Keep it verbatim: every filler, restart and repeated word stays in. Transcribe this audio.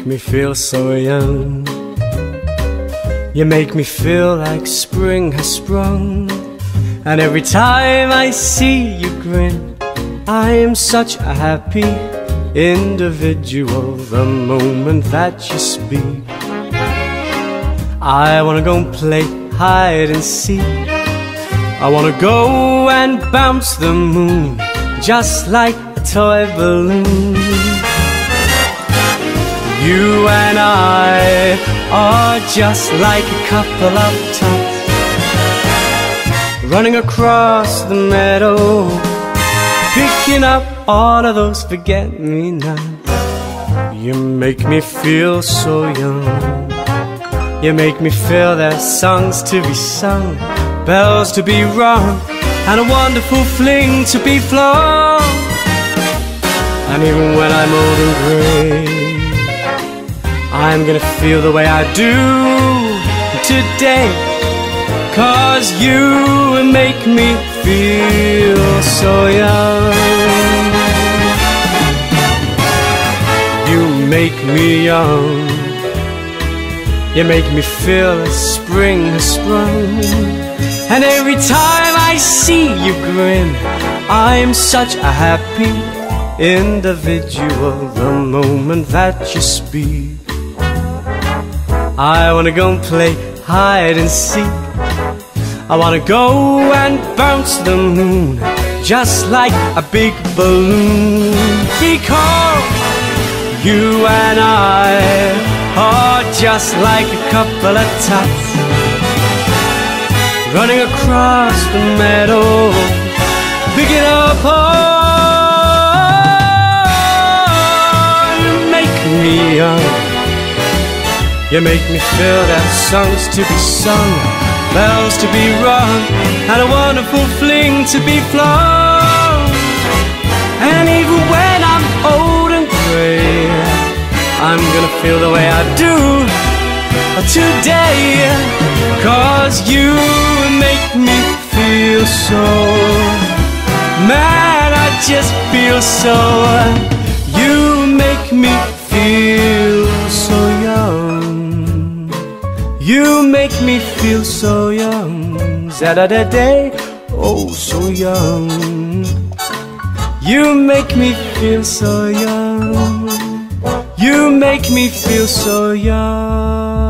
me feel so young. You make me feel like spring has sprung. And every time I see you grin, I am such a happy individual. The moment that you speak, I wanna go and play hide and seek. I wanna go and bounce the moon just like a toy balloon. You and I are just like a couple of tots running across the meadow, picking up all of those forget-me-nots. You make me feel so young. You make me feel there's songs to be sung, bells to be rung, and a wonderful fling to be flown. And even when I'm old and grey, I'm gonna feel the way I do today, 'cause you make me feel so young. You make me young. You make me feel as spring has sprung. And every time I see you grin, I'm such a happy individual. The moment that you speak, I wanna go and play hide and seek. I wanna go and bounce the moon just like a big balloon. Because you and I are just like a couple of tots running across the meadow, picking up all. You make me young. You make me feel there's songs to be sung, bells to be rung, and a wonderful fling to be flown. And even when I'm old and grey, I'm gonna feel the way I do today, 'cause you make me feel so, man, I just feel so. You make me feel so young. You make me feel so young. Za-da-da-day, oh so young. You make me feel so young. You make me feel so young.